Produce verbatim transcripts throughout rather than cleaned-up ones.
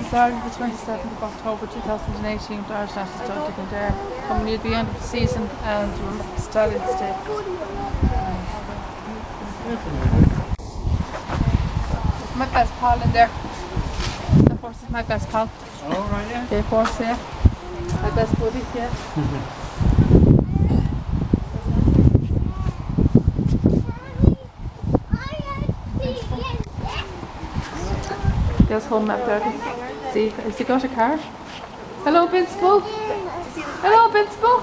started the twenty-seventh of October two thousand eighteen with Irish National Stud Kildare, coming near the end of the season and we're stallion stakes. My best pal in there. That horse is my best pal. Oh, right, yeah. The horse, yeah. My best buddy, yeah. There's home up there. See, has he got a car? Hello, Principal. Hello, Principal.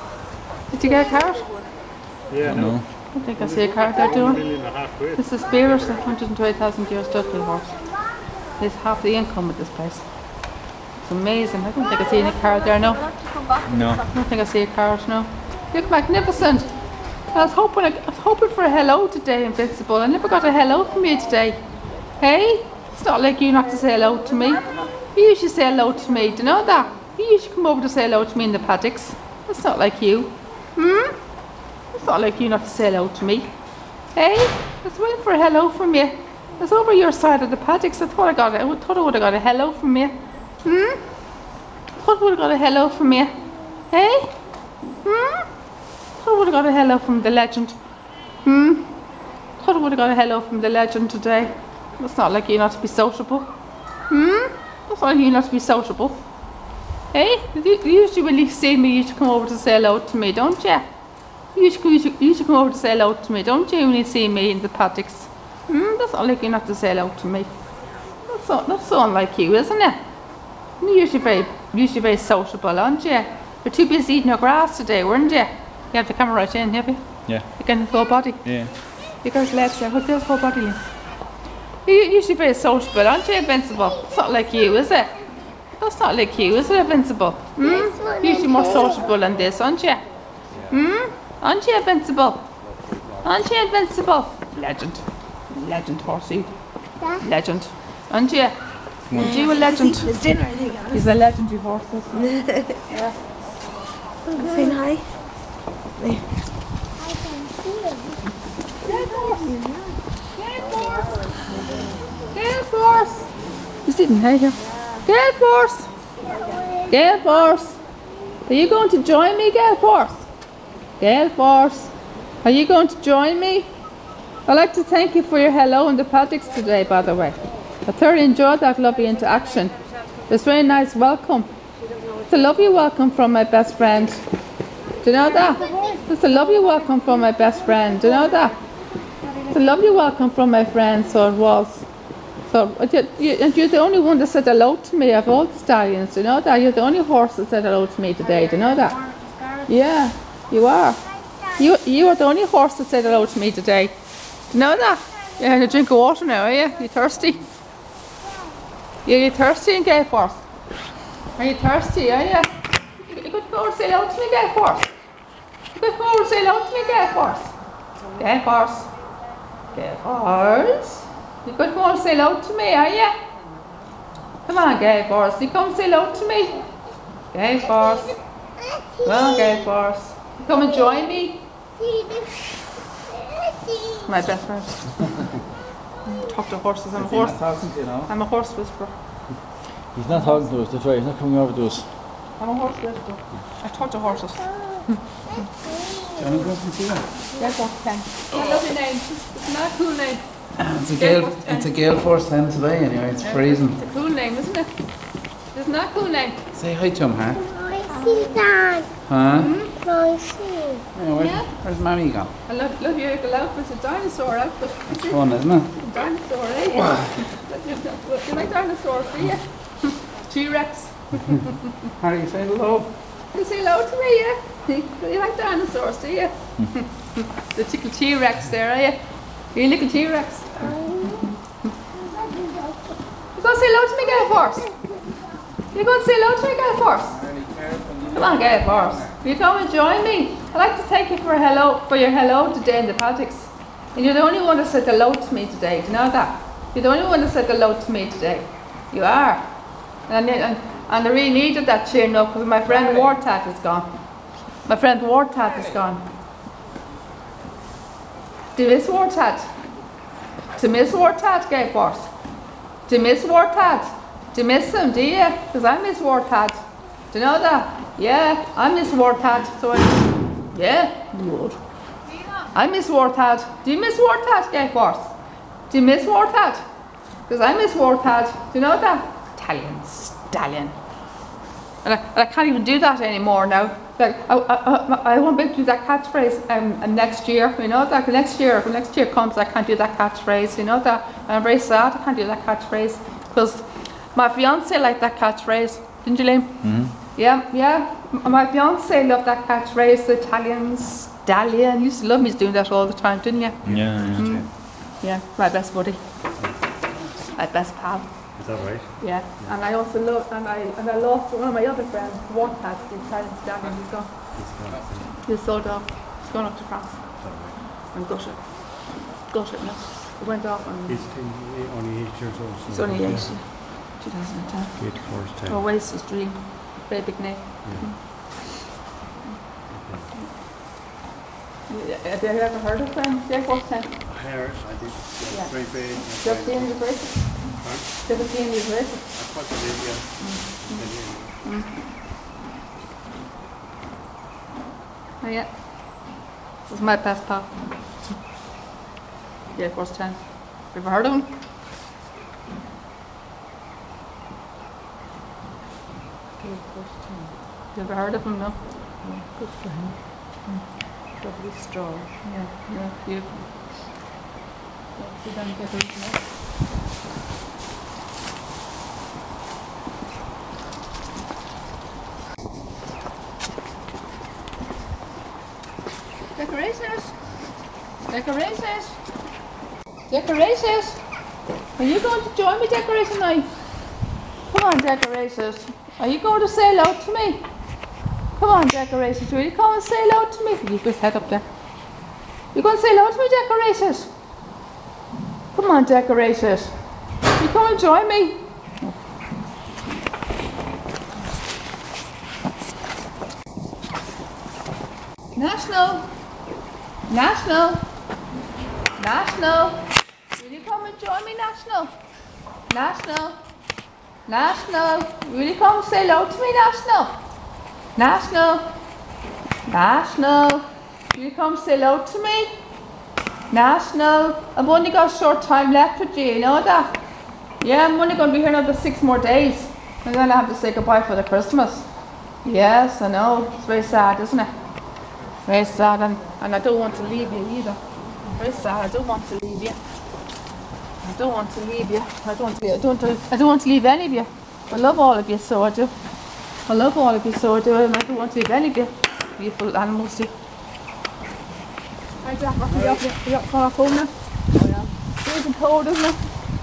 Did you get a car? Yeah, no. I don't think I see a car there, do I? This is Spirit, a one hundred twenty thousand euro Studley horse. It's half the income of this place. It's amazing. I don't think I see any car there, no. No. I don't think I see a car, no. You look magnificent. I was hoping I was hoping for a hello today, Invincible. I never got a hello from you today. Hey? It's not like you not to say hello to me. You usually say hello to me, do you know that? You usually come over to say hello to me in the paddocks. That's not like you. Hmm? It's not like you not to say hello to me. Hey? I was waiting for a hello from you. I was over your side of the paddocks. I thought I got it. I thought I would have got a hello from you. Hmm? I thought I would have got a hello from you. Hey? Hmm? I thought I would have got a hello from the legend. Hmm? I thought I would have got a hello from the legend today. It's not like you not to be sociable. Hmm? It's not like you not to be sociable. Hey? You, usually when you see me, you should come over to say hello to me, don't you? You should, you, should, you should come over to say hello to me, don't you, when you see me in the paddocks? Hmm? That's not like you not to say hello to me. That's so, that's so unlike you, isn't it? You're usually very, usually very sociable, aren't you? You're too busy eating your grass today, weren't you? You have the camera right in, have you? Yeah. You got his whole body? Yeah. You got his legs there. What's his whole body in? You're usually very sociable, aren't you, Invincible? It's not like you, is it? That's not like you, is it, Invincible? Hmm? Usually more sociable than this, aren't you? Hmm? Aren't you, Invincible? Aren't you, Invincible? Legend. Legend, horsey. Legend. Aren't you? Aren't you a legend? It's dinner, I think. He's a legendary horse, isn't he? Yeah. Saying hi. Get horse! Get horse! Get horse! He's sitting right here. Get horse! Get horse! Are you going to join me, Get horse? Get horse! Are you going to join me? I'd like to thank you for your hello in the paddocks today, by the way. I thoroughly enjoyed that lovely interaction. It was a very nice welcome. It's a lovely welcome from my best friend. Do you know that? It's a lovely welcome from my best friend. Do you know that? It's a lovely welcome from my friend, so it was. So, and you're the only one that said hello to me of all the stallions. Do you know that? You're the only horse that said hello to me today. Do you know that? Yeah, you are. You, you are the only horse that said hello to me today. Do you know that? You're having a drink of water now, are you? You thirsty? Are you thirsty and Gay Force? Are you thirsty, are you? You could go over and say hello to me, Gay Force. You could go over and say hello to me, Gay Force. Gay Force. Gay Force. You could come over and say hello to me, are you? Come on, Gay Force. You come and say hello to me. Gay Force. Come on, Gay Force. You come and join me. My best friend. Talk to horses. I'm a horse. You know? I'm a horse whisperer. He's not talking to us, that's right. He's not coming over to us. I'm a horse whisperer. I talk to horses. Johnny, go up and see him. Yes, I can. I love your name. It's not a cool name. It's a gale. It's a gale force ten today. Anyway, it's freezing. It's a cool name, isn't it? It's not a cool name. Say hi to him, huh? I see that. Huh? Mm-hmm. I see. Yeah, where, Yeah. Where's Mammy gone? I love, love your little outfit. It's a dinosaur outfit. It's fun, isn't it? A dinosaur, eh? You like dinosaurs, do you? T-Rex. Harry, say hello. You say hello to me, yeah? You like dinosaurs, do you? The little T-Rex there, are you? You're a little T-Rex. You go say hello to me, Gay Force. You go and say hello to me, Gay Force. Come on, Gay Force. You come and join me. I'd like to thank you for a hello for your hello today in the paddocks. And you're the only one that said hello to me today. Do you know that? You're the only one that said hello to me today. You are. And, and, and I really needed that cheering up because my friend Wartat is gone. My friend Wartat is gone. Do you miss Wartat? To miss Wartat, Gay Force? To miss Wartat? Do you miss him, do you? Because I miss Warpath. Do you know that? Yeah, I miss Warpath. So I, yeah, you would. I miss Warpath. Do you miss Warpath, Gay Force? Do you miss Warpath? Because I miss Warpath. Do you know that? Italian stallion. And I, and I can't even do that anymore now. Like, I, I, I, I won't be able to do that catchphrase um, and next year, you know that? Next year, when next year comes, I can't do that catchphrase, you know that? And I'm very sad I can't do that catchphrase. Because my fiance liked that catchphrase, didn't you, Liam? Mm-hmm. Yeah, yeah. M- My fiance loved that catchphrase, the Italian stallion. You used to love me doing that all the time, didn't you? Yeah, yeah. Mm. Yeah, my best buddy. My best pal. Is that right? Yeah, and I also love, and I and I lost one of my other friends, Warpath, the Italian stallion. He's gone. He's sold off. He's gone up to France. I'm gutted. Gutted now. He went off and He's ten, only eight years old. he's only eighty. twenty ten. Eight, four, ten. Oh, waste his dream. Very big name. Yeah. Yeah, have you ever heard of him? Yeah, what's ten? I heard, I did. Yeah. Very big. Just the end of the break. Just the end of the break. I thought I did, yeah. Oh yeah. This is my best pal. Yeah, course ten. Have you ever heard of him? You ever heard of him? No. Good for him. Lovely story. Yeah, yeah, beautiful. Let's see them get it now. Decorations! Decorations! Decorations! Are you going to join me, Decoration Night? Come on, Decorations. Are you going to say hello to me? Come on, Decorations. Will you come and say hello to me? You put his head up there. You going to say hello to me, Decorations? Come on, Decorations. You come and join me. National. National. National. Will you come and join me, National? National. National. Will you come and say hello to me, National? National. National. Will you come say hello to me? National. I've only got a short time left with you, you know that? Yeah, I'm only going to be here another six more days. I'm going to have to say goodbye for the Christmas. Yes, I know. It's very sad, isn't it? Very sad, and, and I don't want to leave you either. Very sad. I don't want to leave you. I don't want to leave you. I don't want to. I don't. I don't want to leave any of you. I love all of you, so I do. I love all of you, so I do. And I don't want to leave any of you. Beautiful animals, do. Hi, Jack. Are you up? Are you up on our phone now? Oh yeah. It's freezing cold, isn't it?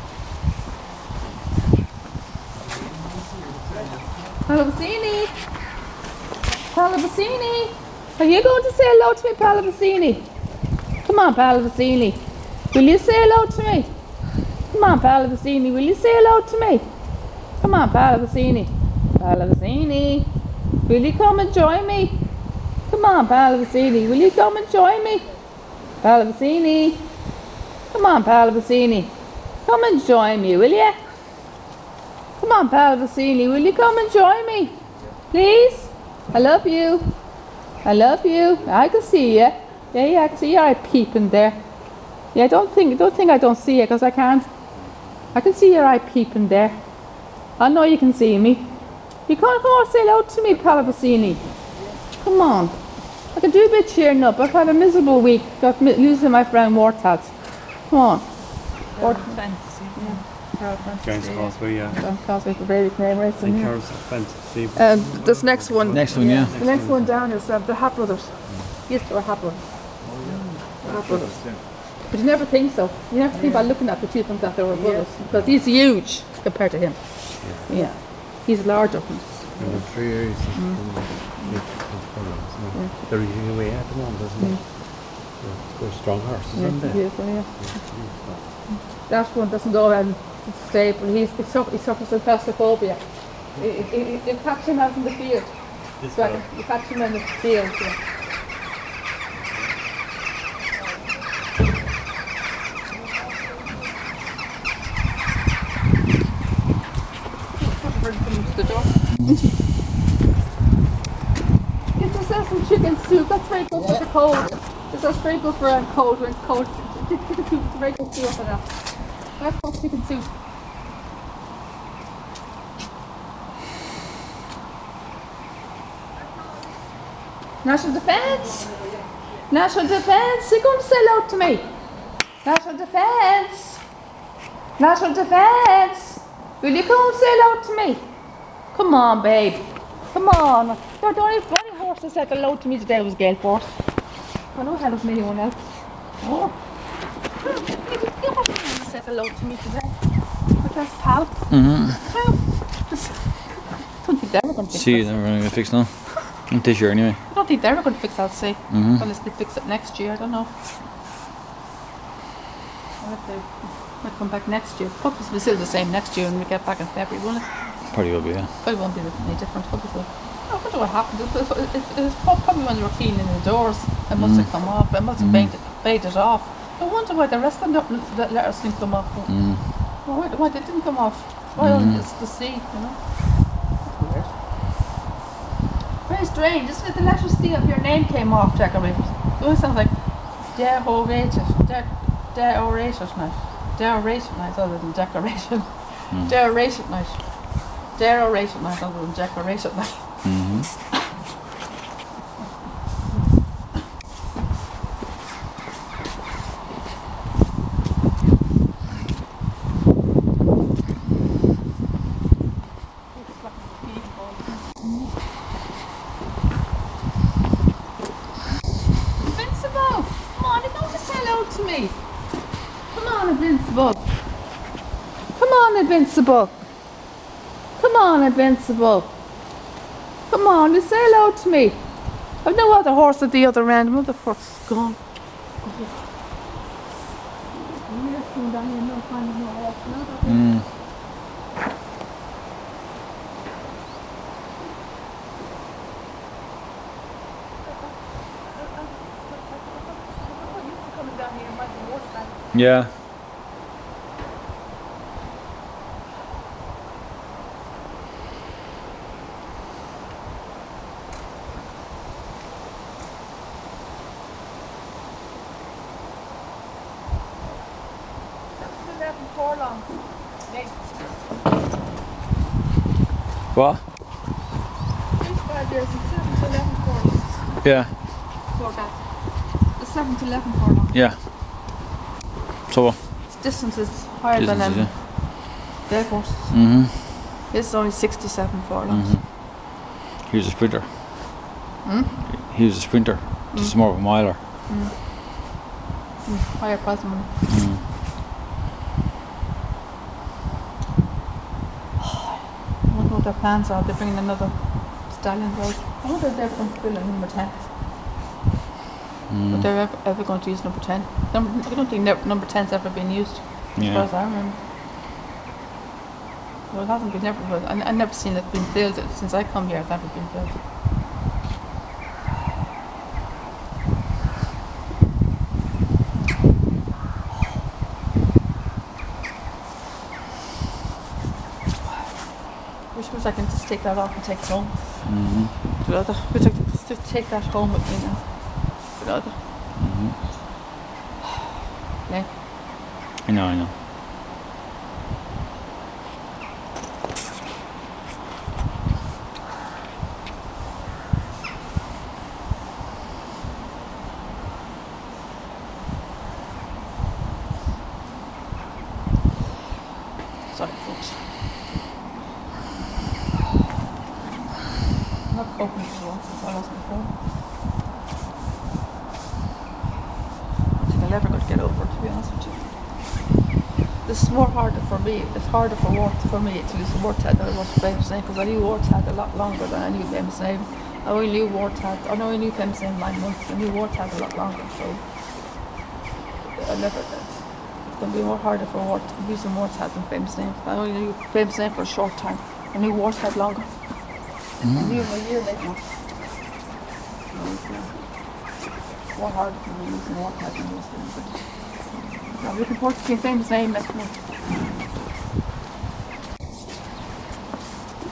Pallavicini. Pallavicini. Are you going to say hello to me, Pallavicini? Come on, Pallavicini. Will you say hello to me? Come on, Pallavicini. Will you say hello to me? Come on, Pallavicini. Pallavicini. Will you come and join me? Come on, Pallavicini. Will you come and join me? Pallavicini. Come on, Pallavicini. Come and join me, will you? Come on, Pallavicini. Will you come and join me? Please? I love you. I love you. I can see you. Yeah, yeah, I can see your eye peeping there. Yeah, don't think, don't think I don't see you, because I can't. I can see your eye peeping there. I know you can see me. You can't come and say hello to me, Pallavicini. Come on. I can do a bit cheering up. I've had a miserable week. Got mi losing my friend Wartads. Come on. Wart Fantasy. Yeah. Giants Causeway, yeah. Giants Causeway for baby name racing. And Yeah. Carol's Fantasy. Um, this next one. Next one, yeah. The next one down is uh, the Hat Brothers. Yes, or Hat Brothers. Hat Brothers. But you never think so. You never think by looking at the two of them that they were brothers. Because he's huge compared to him. Yeah. Yeah. He's larger. And the three areas. They're eating away at the moment, isn't it? They're strong horses, Yeah, aren't they? beautiful, yeah. That one doesn't go around stable. He's, he, suffers, he suffers from claustrophobia. You, you, you catch him out in the field. This So fellow. you catch him in the field. Yeah. bring them to the door. Get yourself some chicken soup. That's very good for the cold. That's very good for a cold when it's cold. Chicken soup is very good for that. That's called chicken soup. National Defence! National Defence! You're going to sell out to me! National Defence! National Defence! Will you come and sell out to me? Come on, babe. Come on. You're the only bloody horse that said hello to me today was Gale Force. I know hello from anyone else. Oh. You haven't said hello to me today. But that's pal. Mm-hmm. I don't think they're going to fix See, it. they're going to fix now. Not this year anyway. I don't think they're going to fix that, see. Mm-hmm. Unless they fix it next year, I don't know. Or if they might come back next year. Puppies will be still the same next year when we get back in February, won't it? Probably will be, yeah. Probably won't be any different. Puppies will. I wonder what happened. It was, it, it was probably when they were cleaning the doors. It must have come off. It must have Mm. baited, baited off. I wonder why the rest of the the letters didn't come off. Mm. Why, why they didn't come off? Why Mm. only it's the sea, you know? That's weird. Very strange, isn't it? The letter C of your name came off, decorators. It always sounds like decorated, de- decorated night. Decoration night other than decoration. Mm. Decoration night. Decoration night other than decoration night. Mm-hmm. Invincible! Come on, you're going to sell out to me. Come on, Invincible. Come on, Invincible. Come on, Invincible. Come on, you say hello to me. I've no other horse at the other end. Mother horse is gone. Mm. Yeah. What? Yeah. The seven to eleven furlong. Yeah. So what? Its distance is higher Distance, than um, yeah. their horse. Mm-hmm. This is only sixty-seven furlongs. Mm-hmm. He was a sprinter. Hmm? He was a sprinter. This is more of a miler. Mm. Mm. Higher price money. Mm. I wonder what their plans are. They're bringing another stallion out. I wonder if they're going to fill in number ten. Mm. But they're ever, ever going to use number ten. Number, I don't think ne- number ten's ever been used, as Yeah. far as I remember. Well, it hasn't been never. Well, I, I've never seen it been filled since I come here. It's never been filled. Wish, wish I can just take that off and take it home. Mm-hmm. To the other. Wish I could just take that home with me now. To the other. Mm-hmm. Yeah. I know, I know. Sorry, folks. I'm not coping for once since I was before. I don't think I'll ever going to get over it, to be honest with you. This is more harder for me. It's harder for Wart for me to lose Wartad than it was for Famous Name, because I knew Wartad a lot longer than I knew Famous Name. I only knew Wartad. I know I knew Famous Name nine months. I knew Wartad a lot longer, so I never. It's going to be more harder for Wart using Wartad than Famous Name. I only knew Famous Name for a short time. I knew Wartad longer. I knew him a year later. More harder for me using Wartad than using him. But I'm looking forward to seeing Famous Name next month.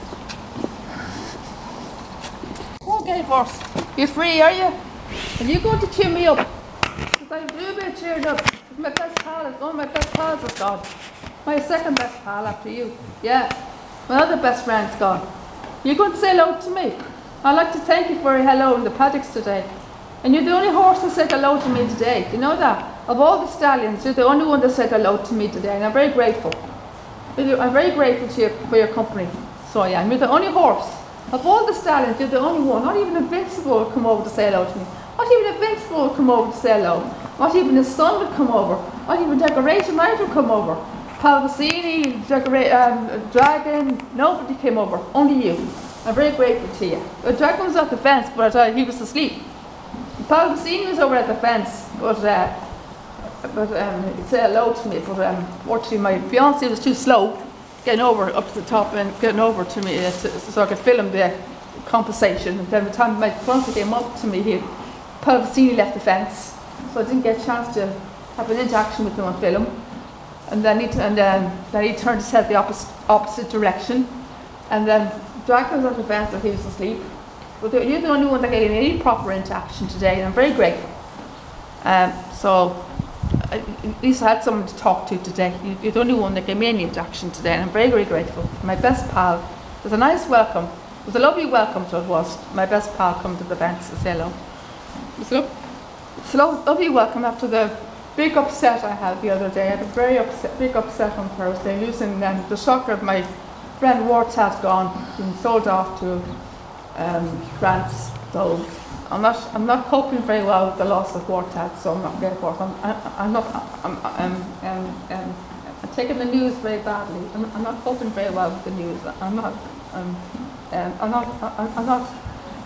Gale Force. You're free, are you? Are you going to cheer me up? Because I'm a little bit cheered up. My best pal is, one of my best pals is gone. My second best pal after you. Yeah. My other best friend's gone. You're going to say hello to me. I'd like to thank you for your hello in the paddocks today. And you're the only horse that said hello to me today. Do you know that? Of all the stallions, you're the only one that said hello to me today. And I'm very grateful. I'm very grateful to you for your company. So I am. You're the only horse. Of all the stallions, you're the only one. Not even Invincible would come over to say hello to me. Not even Invincible would come over to say hello. Not even his son would come over. Not even Decoration Knight would come over. Palvicini, Decorate, um, Dragon, nobody came over. Only you. I'm very grateful to you. The Dragon was at the fence, but uh, he was asleep. Palvicini was over at the fence, but uh, but um, he said hello to me. But um, fortunately, my fiance was too slow getting over up to the top and getting over to me uh, to, so I could film the conversation. And then by the time my fiance came up to me, he Palvicini left the fence, so I didn't get a chance to have an interaction with him on film. And then he, and then, then he turned his head the opposite, opposite direction. And then Draco was at the fence and he was asleep. But you're the only one that gave me any proper interaction today, and I'm very grateful. Um, so I, at least I had someone to talk to today. You're the only one that gave me any interaction today, and I'm very, very grateful. My best pal. It was a nice welcome. It was a lovely welcome, so it was. My best pal come to the fence to say hello. It was a It's a lovely welcome after the big upset I had the other day. I had a very upset, big upset on Thursday, losing um, the shocker of my friend Warts had gone, being sold off to um, France. So I'm not, I'm not coping very well with the loss of Wartad, so I'm not very forth. I'm, I'm not, I'm, I'm, I'm, I'm, I'm taking the news very badly. I'm, I'm not coping very well with the news. I'm not, um, um, I'm not, I'm, I'm not.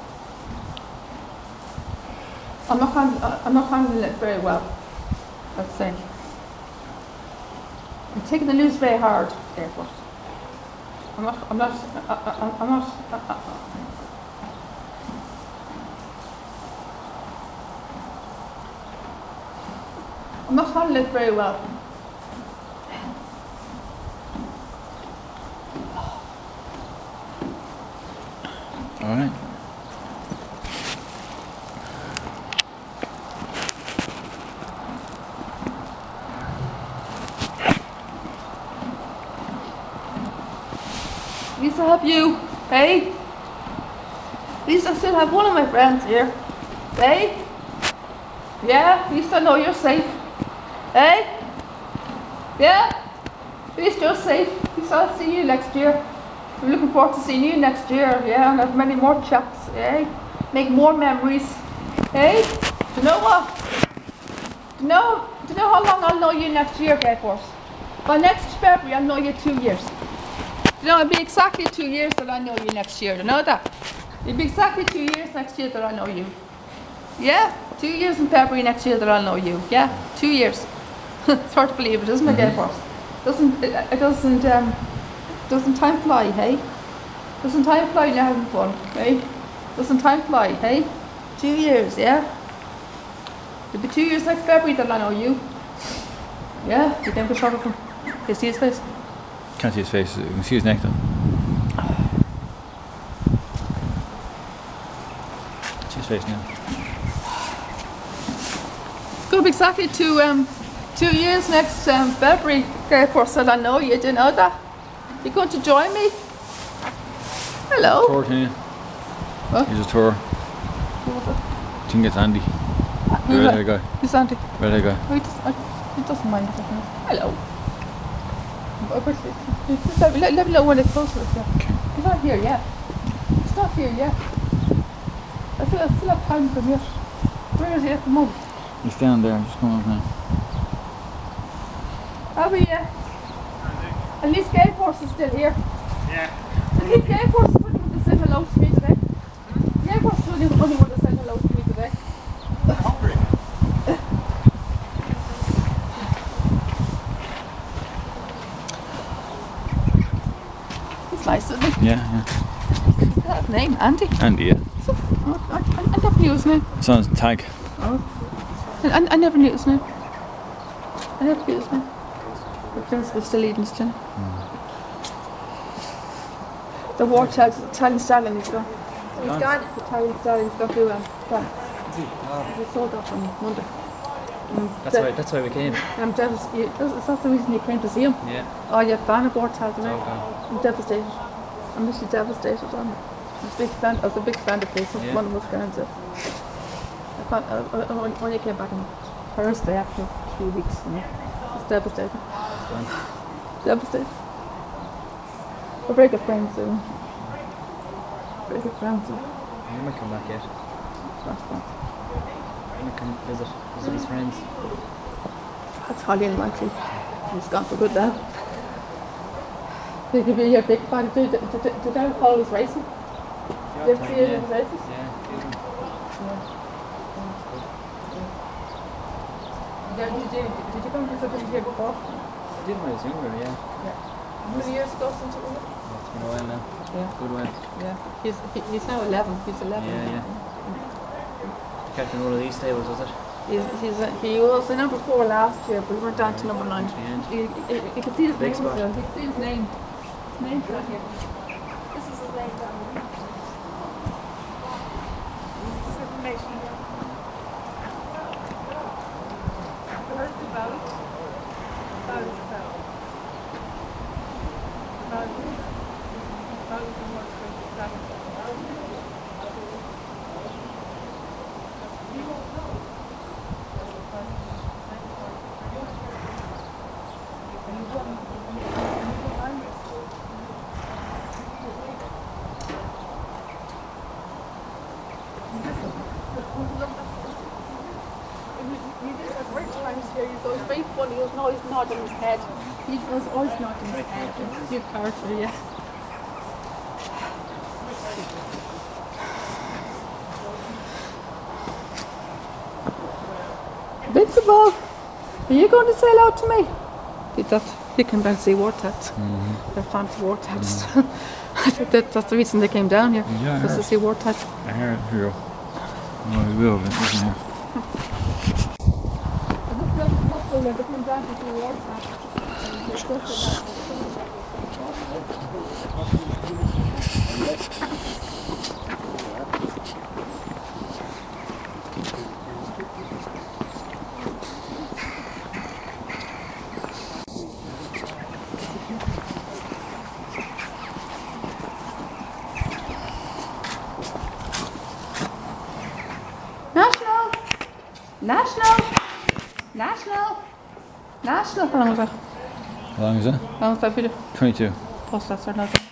I'm not, hand, I'm not handling it very well, let's say. I'm taking the news very hard, therefore. I'm not, I'm not, I, I, I'm not, I, I, I'm not handling it very well. All right. At least I have you, hey? At least I still have one of my friends here, hey? Yeah, at least I know you're safe, hey? Yeah? At least you're safe. At least I'll see you next year. I'm looking forward to seeing you next year, yeah, and have many more chats, hey? Make more memories, hey? Do you know what? Do you know, do you know how long I'll know you next year, Gale Force? By next February, I'll know you two years. You know, it'll be exactly two years that I know you next year. Do you know that? It'll be exactly two years next year that I know you. Yeah? Two years in February next year that I'll know you. Yeah? Two years. It's hard to believe it, isn't it, Gale Force? Doesn't, it, it doesn't, um, doesn't time fly, hey? Doesn't time fly when you're having fun, hey? Doesn't time fly, hey? Two years, yeah? It'll be two years next February that I know you. Yeah? You think we're short of him? Can you see his face? Can't see his face. You can see his neck though. See his face now. It's going to be exactly two, um, two years next um, February. Gale Force said I know you. Didn't know that. You're going to join me? Hello. Tour, can you? What? Here's a tour. I think it's Andy. The red-haired guy. Who's Andy? Red-haired guy. Oh, he, does, uh, he doesn't mind. Doesn't he? Hello. Let me, let me know when it's closer. Okay. He's not here yet. He's not here yet. I still, I still have time for him yet. Where is he at the moment? He's down there. Just come up now. How are you? At least Gale Force is still here. Yeah. At least Gale Force is the only one that said hello to me today. Gale Force is the only one that said hello to me today. Hungry. He's nice, isn't he? Yeah, yeah. What's that name? Andy? Andy, yeah. So, oh, I, I, I never knew his name. It's on his tag. Oh. I, I, I never knew his name. I never knew his name. The prince was still eating his dinner. Mm. The war tags, Italian stallion is gone. He's gone. The Italian stallion's got to um, France. See, oh, We sold that on Monday. Um, that's de- why. That's why we came. I'm devastated. Is that the reason you came to see him? Yeah. Oh, you're a fan of Bortaz, It's right? all gone. I'm devastated. I'm literally devastated on it. I was a big fan. I was a big fan of this. Yeah. One of us fans. I, can't, I, I, I only came back on Thursday after three weeks. You know. It's devastating. It's gone. Devastating. We're very good friends soon. Very good friends soon. He might come back yet. That's fine. He might come visit, visit his friends. That's highly unlikely. He's gone for good now. Did you be a big fan? Did, did, did, did I call his racing? Yeah, Did you see yeah. his races? Yeah, few of them. Yeah. Did you, did you come and visit him here before? I did when I was younger, yeah. How many years ago since you were here? It's been a while now. Yeah. Good while. Yeah. He's, he, he's now eleven. He's eleven. Yeah, yeah. Captain one of these tables, was it? He's, he's a, he was a number four last year, but we went down to number nine. To the end. You, you, you can see his Big name spot. still. You can see his name. His name's right here. This is his name down here. This is information. Where's the ballot? Ballot is ballot. Ballot is ballot is what's going to establish. He's always very funny, he was always nodding his head. He was always nodding his head. It's a good character, yeah. Invincible! Are you going to say hello to me? Did that? He came down to see Wartats. Mm-hmm. They're fans of Wartats. Mm-hmm. I think that, that's the reason they came down here. Yeah, I Just to heard. see Wartats. I hear it here. No, he's will of it, isn't he? They come down to see Wartats. National! National! National! National! How long was that? How long is it? How long was that video? twenty-two. Post that or nothing.